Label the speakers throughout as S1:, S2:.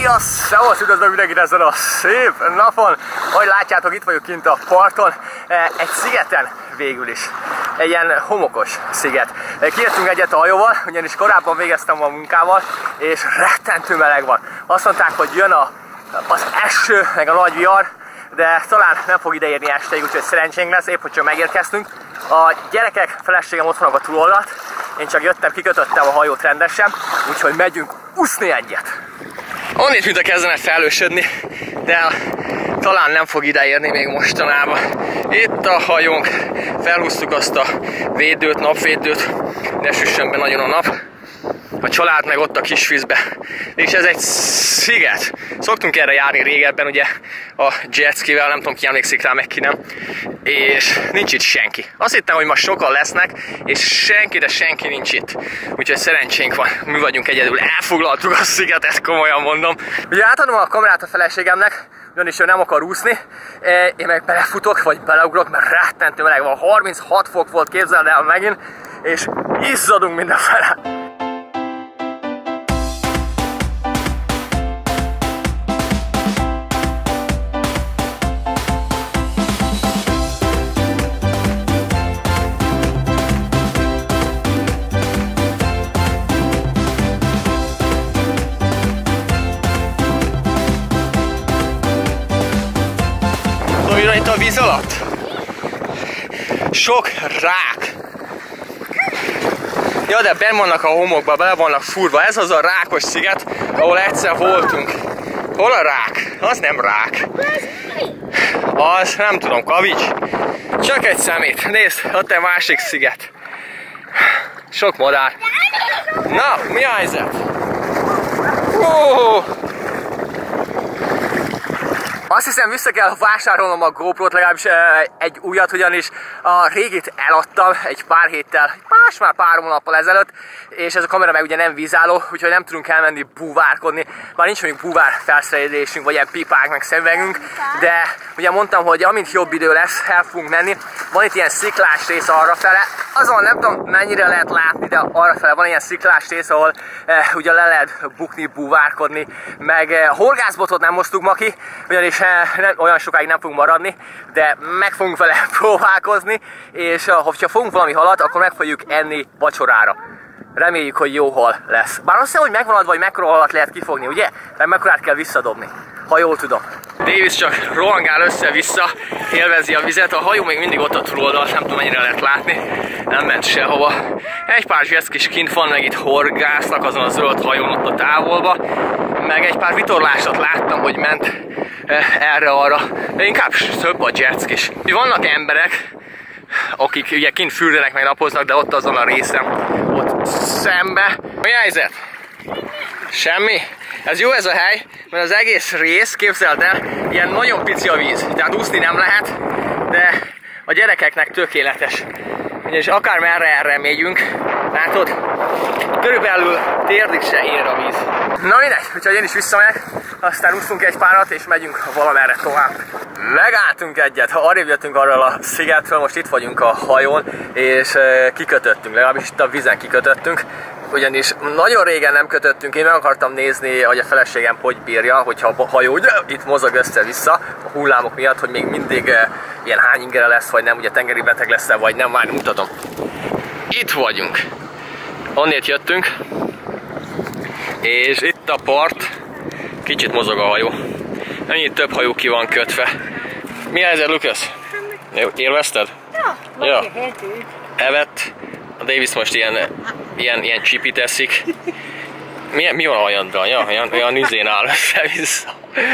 S1: Szevasz, üdvözlök mindenkit ezen a szép napon! Ahogy látjátok, itt vagyok kint a parton, egy szigeten végül is. Egy ilyen homokos sziget. Kijöttünk egyet a hajóval, ugyanis korábban végeztem a munkával, és rettentő meleg van. Azt mondták, hogy jön az eső, meg a nagy vihar, de talán nem fog ideérni estéig, úgyhogy szerencsénk lesz, épp hogy csak megérkeztünk. A gyerekek, feleségem ott vannak a túloldalt, én csak jöttem, kikötöttem a hajót rendesen, úgyhogy megyünk úszni egyet. Onnét, mint a kezdene felősödni, de talán nem fog ideérni még mostanában. Itt a hajónk, felhúztuk azt a védőt, napvédőt, ne süssön be nagyon a nap. A család meg ott a kisvízbe. És ez egy sziget. Szoktunk erre járni régebben, ugye a jetskivel, nem tudom ki emlékszik rá, meg ki nem. És nincs itt senki. Azt hittem, hogy ma sokan lesznek, és senki, de senki nincs itt. Úgyhogy szerencsénk van, mi vagyunk egyedül. Elfoglaltuk a szigetet, komolyan mondom. Ugye átadom a kamerát a feleségemnek, ugyanis ő nem akar úszni. Én meg belefutok, vagy beleugrok, mert rettentő meleg van. 36 fok volt, képzeld el megint, és izzadunk mindenfele. Itt a víz alatt sok rák. Ja, de benn vannak a homokba, bele vannak furva. Ez az a rákos sziget, ahol egyszer voltunk. Hol a rák? Az nem rák. Az nem tudom, kavics. Csak egy szemét. Nézd, ott egy másik sziget. Sok madár. Na, mi a helyzet? Azt hiszem, vissza kell vásárolnom a GoPro-t, legalábbis egy újat, ugyanis a régit eladtam egy pár héttel, már pár hónappal ezelőtt, és ez a kamera meg ugye nem vízálló, úgyhogy nem tudunk elmenni búvárkodni. Már nincs mondjuk búvár felszerelésünk, vagy ilyen pipák, meg szemüvegünk, de ugye mondtam, hogy amint jobb idő lesz, el fogunk menni. Van itt ilyen sziklás rész arrafele, azon nem tudom mennyire lehet látni, de arrafele van ilyen sziklás rész, ahol ugye le lehet bukni, búvárkodni, meg horgászbotot nem hoztuk ma ki, ugyanis olyan sokáig nem fogunk maradni, de meg fogunk vele próbálkozni, és ha fogunk valami halat, akkor meg fogjuk enni vacsorára. Reméljük, hogy jó hal lesz. Bár azt hiszem, hogy megvan adva, hogy mekkora halat lehet kifogni, ugye? Mert mekkorát kell visszadobni, ha jól tudom. Davis csak rohangál össze-vissza, élvezi a vizet, a hajó még mindig ott a túloldal, nem tudom mennyire lehet látni, nem ment sehova. Egy pár jetskis kint van, meg itt horgásznak azon a zöld hajón ott a távolba, meg egy pár vitorlásat láttam, hogy ment erre-arra, de inkább több a jetskis. Vannak emberek, akik ugye kint fürdenek, meg napoznak, de ott azon a részen, ott szembe. Mi a helyzet? Semmi? Ez jó ez a hely, mert az egész rész, képzeld el, ilyen nagyon pici a víz, tehát úszni nem lehet, de a gyerekeknek tökéletes. És akármerre erre megyünk, látod, körülbelül térdig se ér a víz. Na mindegy, úgyhogy én is visszamegyek, aztán úszunk egy párat és megyünk valamerre tovább. Megálltunk egyet, arrébb jöttünk arról a szigetről, most itt vagyunk a hajón, és kikötöttünk, legalábbis itt a vízen kikötöttünk. Ugyanis nagyon régen nem kötöttünk, én meg akartam nézni, hogy a feleségem hogy bírja, hogyha a hajó ugye, itt mozog össze-vissza a hullámok miatt, hogy még mindig ilyen hány ingere lesz, vagy nem, ugye tengeri beteg lesz-e, vagy nem, már mutatom. Itt vagyunk. Onnét jöttünk, és itt a part, kicsit mozog a hajó. Ennyit több hajó ki van kötve. Mi a helyzet, Lukasz? Élvezted? Ja. Evett. A Davis most ilyen csipit eszik. Mi van a hajaddal? Ja, olyan üzén áll össze-vissza.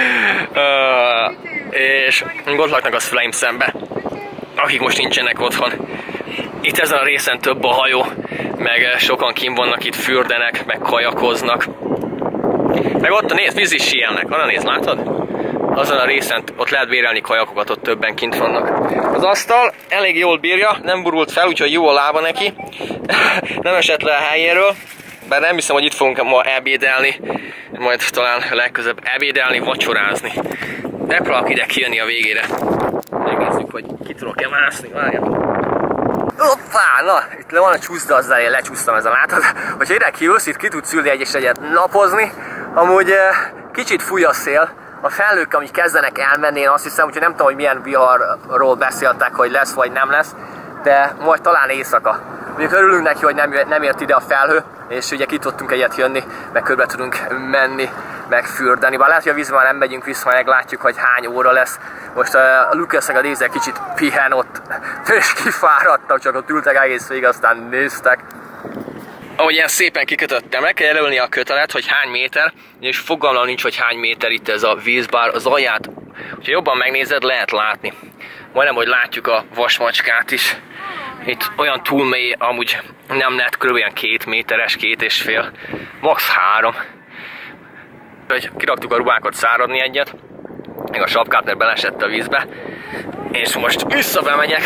S1: És ott laknak az Flame szembe, akik most nincsenek otthon. Itt ezen a részen több a hajó, meg sokan kint vannak, itt fürdenek, meg kajakoznak. Meg ott nézd, vízis síelnek, arra nézd, látod? Azon a részen ott lehet bérelni kajakokat, ott többen kint vannak. Az asztal elég jól bírja, nem burult fel, úgyhogy jó a lába neki. Nem esett le a helyéről, bár nem hiszem, hogy itt fogunk ma ebédelni. Majd talán legközebb ebédelni, vacsorázni. Megpróbálok ide kijönni a végére. Megnézzük, hogy ki tudok-e mászni. Hoppá, na, itt van a csúszda, azzal én lecsúsztam ezen, látod? Hogyha ide kiülsz, itt ki tudsz ülni egyet napozni. Amúgy kicsit fúj a szél, a felhők, amik kezdenek elmenni, én azt hiszem, úgyhogy nem tudom, hogy milyen viharról beszéltek, hogy lesz vagy nem lesz, de majd talán éjszaka. Mondjuk örülünk neki, hogy nem ért ide a felhő, és ugye ki tudtunk egyet jönni, meg körbe tudunk menni, meg fürdeni. Bár lehet, hogy a vízben már nem megyünk vissza, meglátjuk, hogy hány óra lesz. Most a Lucas-nek a Daisy kicsit pihen ott, és kifáradtak, csak ott ültek egész végig, aztán néztek. Ahogy ilyen szépen kikötöttem, meg kell jelölni a kötelet, hogy hány méter, és fogalmam nincs, hogy hány méter itt ez a víz, bár az alját, hogyha jobban megnézed, lehet látni. Majdnem, hogy látjuk a vasmacskát is. Itt olyan túl mély, amúgy nem lehet, kb. 2 méteres, 2,5, max. 3. Kiraktuk a ruhákat száradni egyet, meg a sapkát, mert belesett a vízbe, és most visszabemegyek.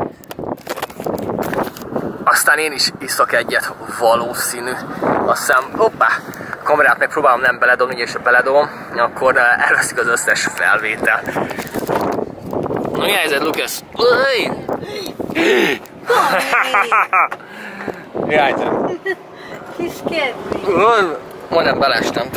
S1: Aztán én is iszok egyet, valószínű. Azt hiszem, hoppá, a kamerát megpróbálom nem beledobni, és ha beledobom, akkor elveszik az összes felvétel. Na, mi helyzet, Lucas? Mi helyzet? Majdnem belestem.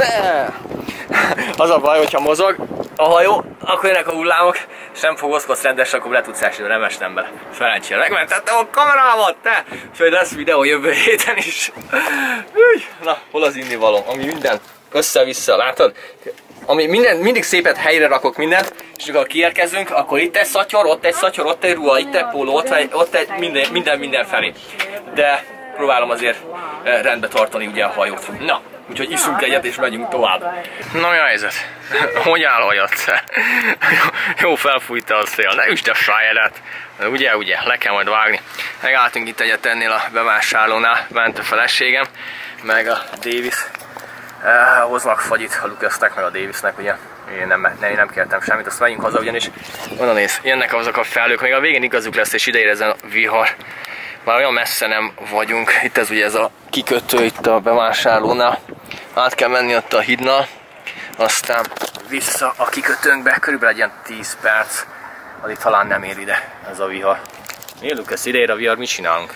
S1: Az a baj, hogyha mozog a hajó, akkor jönnek a hullámok, és nem fogozkodsz rendesen, akkor le tudsz esni, nem estem bele. Szerencsére megmentettem a kamerámat, te! Úgyhogy lesz videó jövő héten is. Na, hol az innivalóm? Ami minden össze-vissza, látod? Ami mindig szépet helyre rakok mindent, és amikor kiérkezünk, akkor itt egy szatyor, ott egy szatyor, ott egy ruha, itt egy póló, ott egy minden felé. De próbálom azért rendbe tartani ugye a hajót. Na, úgyhogy iszunk egyet és megyünk tovább. Na, mi a helyzet? Hogy áll hajat? Jó, felfújta a szél, ne üsd a sájedet. Ugye, le kell majd vágni. Megálltunk itt egyet ennél a bevásárlónál, bent a feleségem, meg a Davis. Hoznak fagyit a Lucasnek, meg a Davisnek, ugye. Én nem kértem semmit, azt megyünk haza, ugyanis onnan néz, jönnek azok a felhők, még a végén igazuk lesz, és ideér ezen a vihar. Már olyan messze nem vagyunk, itt ez ugye ez a kikötő itt a bevásárlónál. Át kell menni ott a hídnal, aztán vissza a kikötőnkbe, körülbelül egy ilyen 10 perc, addig talán nem ér ide ez a vihar. Mi, Lucas, ide ér a vihar, mit csinálunk?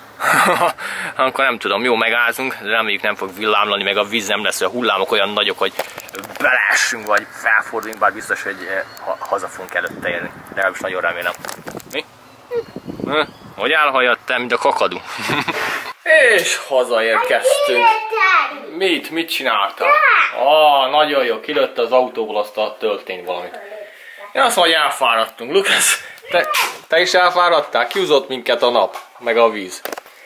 S1: Akkor nem tudom, jó, megázunk, de reméljük nem fog villámlani, meg a víz nem lesz, a hullámok olyan nagyok, hogy beleessünk, vagy felforduljunk, bár biztos, hogy haza fogunk előtte érni. De legalábbis nagyon remélem. Mi? Hogy áll hajad te, mint a kakadu? És hazaérkeztünk. Mit csináltál? Nagyon jó, kilőtte az autóból, azt történt valamit. Én azt mondom, hogy elfáradtunk. Lucas, te is elfáradtál? Kiúzott minket a nap, meg a víz.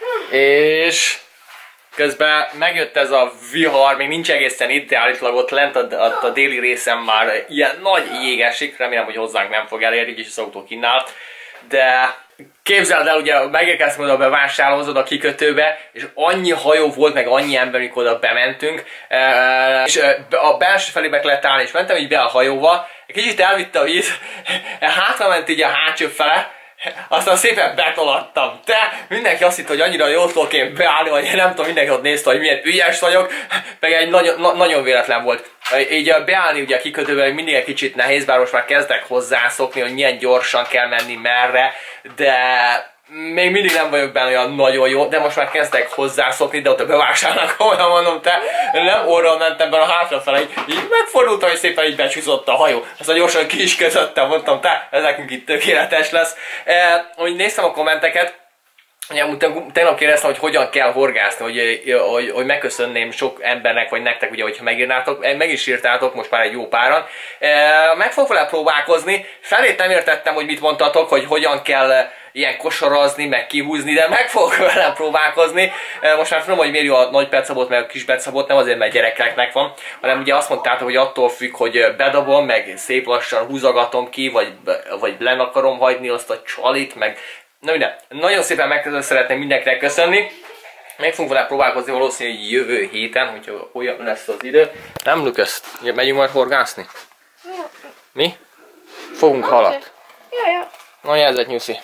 S1: És közben megjött ez a vihar, még nincs egészen itt, de állítólag ott lent a déli részen már ilyen nagy jég esik, remélem, hogy hozzánk nem fog elérni, és az autó kínál. De képzeld el, ugye megérkeztünk oda a bevásárlóhoz, oda a kikötőbe, és annyi hajó volt, meg annyi ember, amikor oda bementünk, és a belső felébe kellett állni, és mentem így be a hajóval, egy kicsit elvitte a víz, hátra ment így a hátsó fele, aztán szépen betolattam. Mindenki azt hitt, hogy annyira jól tudok én beállni, vagy nem tudom, mindenki ott nézte, hogy milyen ügyes vagyok, meg egy nagyon véletlen volt. Így beállni ugye a kikötőben mindig egy kicsit nehéz, bár most már kezdek hozzászokni, hogy milyen gyorsan kell menni, merre, de még mindig nem vagyok benne olyan nagyon jó, de most már kezdek hozzászokni, de ott a bevásárlónak olyan mondom, nem orral mentem bele a hátrafele, így megfordultam, és szépen így becsúszott a hajó. Aztán gyorsan ki is közöttem, mondtam, ez nekünk itt tökéletes lesz. Ahogy néztem a kommenteket, tegnap kérdeztem, hogy hogyan kell horgászni, hogy megköszönném sok embernek, vagy nektek, ugye, hogyha megírnátok, meg is írtátok most már egy jó páran. Meg fogok vele próbálkozni, felét nem értettem, hogy mit mondtatok, hogy hogyan kell ilyen kosarazni, meg kihúzni, de meg fogok vele próbálkozni. Most már tudom, hogy miért jó a nagy petszabot, meg a kis petszabot, nem azért, mert gyerekeknek van, hanem ugye azt mondtátok, hogy attól függ, hogy bedobom, meg szép lassan húzogatom ki, vagy len akarom hagyni azt a csalit, meg na minden. Nagyon szépen szeretném mindenkinek köszönni. Meg fogunk vele próbálkozni valószínűleg jövő héten, hogyha olyan lesz az idő. Nem, Lucas? Megyünk majd horgászni? Mi? Fogunk halat. Na, jelzett, Nyuszi.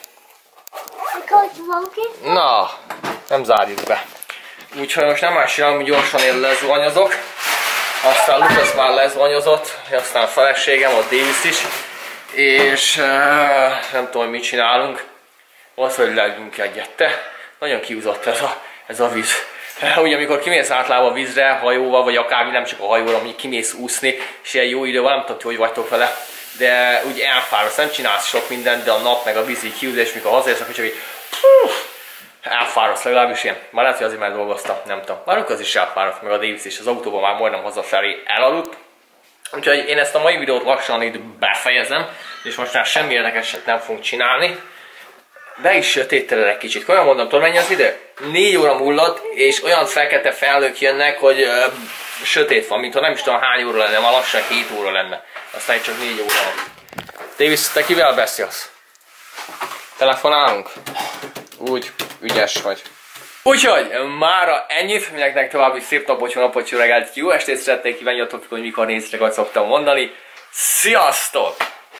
S1: Na, nem zárjuk be. Úgyhogy most nem más csinálom, hogy gyorsan én lezvanyozok. Aztán Lucas már lezvanyozott, aztán a feleségem, a Davis is. És nem tudom, hogy mit csinálunk. Az, hogy lelgünk egyet. Nagyon kiúzott ez a víz. Ugye amikor kimész általában a vízre, hajóval, vagy akármi, nem csak a hajóra, amikor kimész úszni, és ilyen jó idő van, nem tudom, hogy vagytok vele, de úgy elfáradsz, nem csinálsz sok mindent, de a nap meg a vízi kiúzás, mikor hazaérsz, akkor csak így elfáradsz, legalábbis ilyen. Már lehet, hogy azért már dolgoztam, nem tudom. Már az is elfáradt, meg a Davis is az autóban már majdnem hazafelé elaludt. Úgyhogy én ezt a mai videót lassan itt befejezem, és most már semmi érdekeset nem fogunk csinálni. Be is sötétedett egy kicsit. Olyan mondom, tudod mennyi az idő? 4 óra múlott, és olyan fekete felhők jönnek, hogy sötét van, mintha nem is tudom hány óra lenne, már lassan 7 óra lenne. Aztán csak 4 óra van. Davis, te kivel beszélsz? Telefonálunk? Úgy, ügyes vagy. Úgyhogy mára ennyit, mindenkinek további szép napot, jó napot, jó reggelt, jó estét szeretnék kívánni, hogy mikor néztek, ahogy szoktam mondani. Sziasztok!